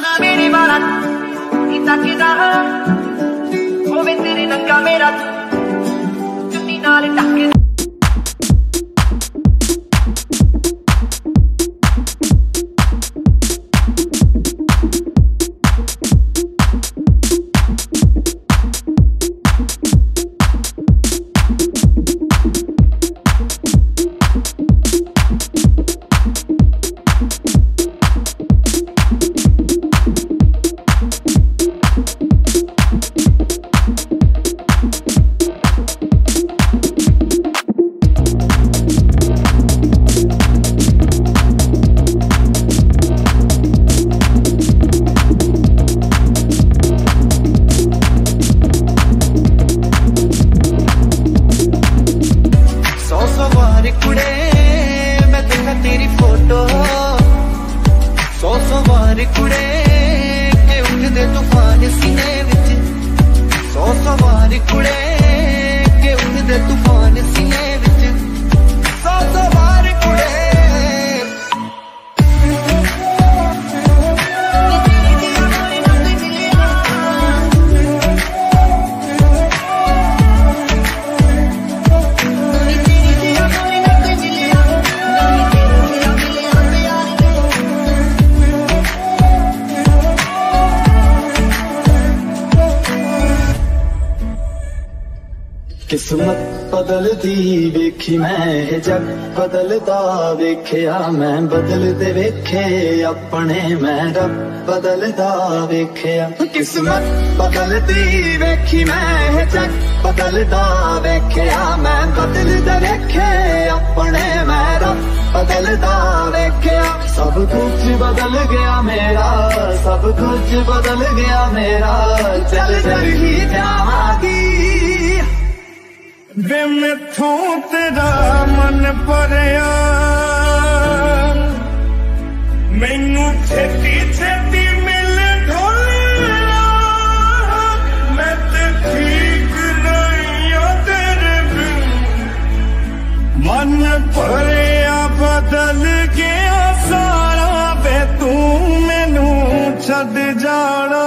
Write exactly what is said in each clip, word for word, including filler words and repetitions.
रंगा मेरे वाला इतना किदा होवे तेरे नंगा मेरा चुन्नी नाल ढक किस्मत बदलदी वेखी मैं जग बदलदा वेखिया मैं बदलदे वेखे अपने मैं रब बदलदा वेखिया किस्मत बदलदी वेखी मैं जग बदलदा वेखिया मैं बदलदे वेखे अपने मैं रब बदलदा वेखिया सब कुछ बदल गया मेरा सब कुछ बदल गया मेरा चल चल ही जावांगी वे मैथों तेरा मन भरिया मैनू छेती छेती मिल ढोलिया मैं ते ठीक नहीं आ तेरे बिन मन भरिया बदल गया सारा वे तू मैनू छड़ जाना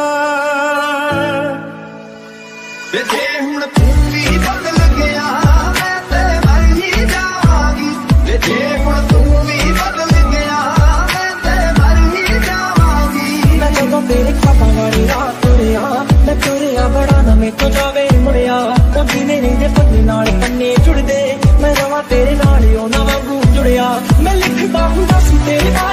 वे जे हुण तू भी बदल गया मैं ते मर ही जावांगी वे जे हुण तू भी बदल गया मैं ते मर ही जावांगी मैं जदों तेरे ख्वाबां वाली रात तुरिया मैं तुरिया बड़ा ना मैं तो जावे मुड़िया ओ जीने नहीं दे पन्ने नाल पन्ने जुड़दे मैं रवां तेरे नाल ओ ना वांगू जुड़िया मैं लिखदा हुंदा सी तेरे नाल